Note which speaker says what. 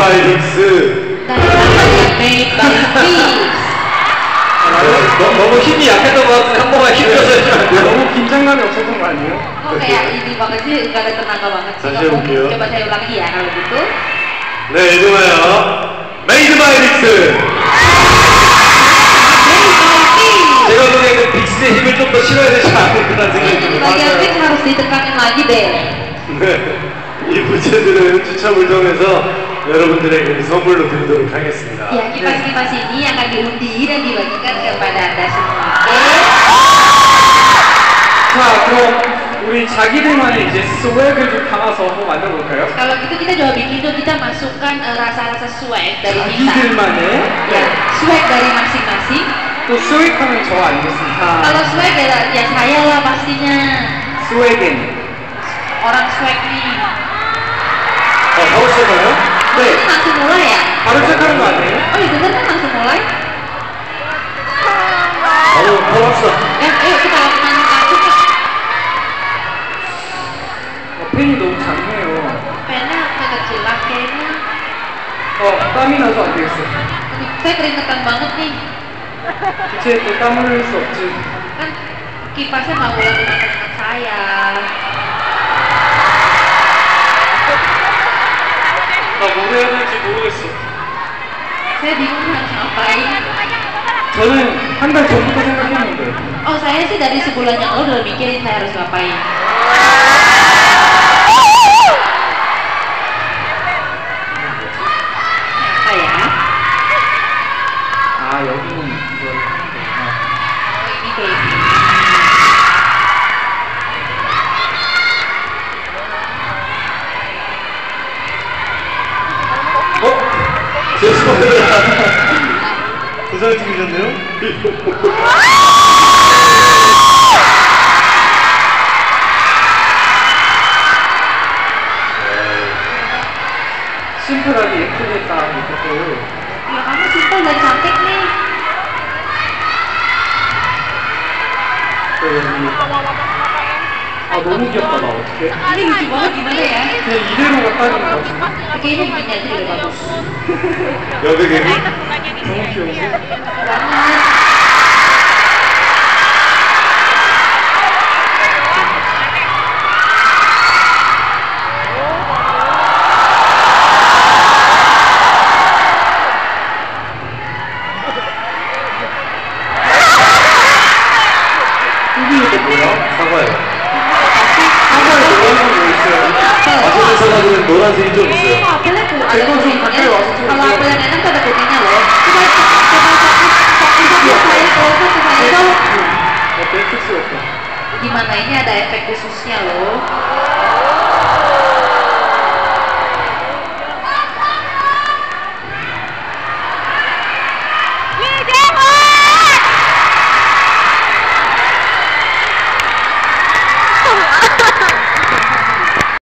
Speaker 1: 메이드바이릭스.
Speaker 2: Made by Fix.
Speaker 1: 너무 힘이 약했던 것 같은데 한 번만 힘줘서.
Speaker 3: 너무 긴장감이 없었던 거 아니에요?
Speaker 2: Kok kayak ini banget sih, nggak ada tenaga banget sih.
Speaker 1: Saya
Speaker 2: Kamu
Speaker 1: udah.
Speaker 2: coba saya ulangi ya kalau gitu.
Speaker 1: 네, 이동하여 메이드바이릭스.
Speaker 2: Made by Fix.
Speaker 1: 제가 보기엔 그 빅스의 힘을 좀 더 실어야 되지 않을까 생각이
Speaker 2: Ini
Speaker 1: 듭니다.
Speaker 2: bagian Fix harus ditekanin lagi deh.
Speaker 1: 네, 이 부채들은 추첨을 통해서 여러분들에게 선물로 드리도록 하겠습니다.
Speaker 2: Ya, kipas-kipas ini akan diundi dan dibagikan kepada Anda semua.
Speaker 3: 자, 그럼 우리 자기들만의 이제 스웩을 좀 담아서 한번 만들어볼까요?
Speaker 2: Kalau gitu kita coba bikin tuh, kita masukkan rasa-rasa swag dari kita.
Speaker 3: 자기들만의
Speaker 2: Ya, swag dari masing-masing.
Speaker 3: 또 스웩하면 저 아니겠습니까?
Speaker 2: Kalau swag ya saya lah pastinya.
Speaker 3: 스웩은
Speaker 2: Orang swag nih.
Speaker 1: 하고 시작하나요?
Speaker 2: Ini langsung mulai ya?
Speaker 3: 바로 시작하는 거 아니에요?
Speaker 2: Oh iya bener kan langsung mulai?
Speaker 1: 바로 합시다.
Speaker 2: Ayo kita lakukan langsung yuk.
Speaker 3: 펜이 너무 작네요.
Speaker 2: Pennya kekecilan kayaknya.
Speaker 3: 땀이 나서 안 되겠어.
Speaker 2: Saya keringetan banget nih.
Speaker 3: 부채에 또 땀 흘릴 수 없지.
Speaker 2: Kan kipasnya nggak boleh kena keringat saya.
Speaker 3: 나 뭘 해야 될지 모르겠어.
Speaker 2: Saya bingung harus ngapain.
Speaker 3: 저는 한 달 전부터 생각했는데.
Speaker 2: Oh saya sih dari sebulan yang lalu udah mikirin saya harus ngapain. Apa ya?
Speaker 3: 아, 여기는 이걸.
Speaker 2: Oh ini baby.
Speaker 1: 죄송합니다. 부산에 찍으셨네요?
Speaker 3: 심플하게 예쁘게 딱 이렇게 또.
Speaker 2: Ya kamu simpel dan cantik nih.
Speaker 3: 또 여기. 아, 너무 귀엽다. 나 어떡해.
Speaker 2: Ini lucu banget gimana ya?
Speaker 3: 그냥 이대로가 딱인 것 같은데.
Speaker 2: Kayaknya begini aja udah bagus.
Speaker 1: 여백에는
Speaker 3: 너무 귀여운데?
Speaker 2: Banget.
Speaker 3: 이게 뭐야?
Speaker 1: 사과요.
Speaker 3: 사과에 노란색 뭐 있어요?
Speaker 1: 맛있는 사과들은 노란색이 좀 있어요.
Speaker 2: Oh, apelnya tuh ada
Speaker 3: Eko,
Speaker 2: kuningnya.
Speaker 3: pakai waktu itu.
Speaker 2: Kalau apel yang enak tuh ada kuningnya loh. Coba saya close ke saya.
Speaker 3: 어때? 픽스 어때?
Speaker 2: Gimana ini ada efek khususnya loh.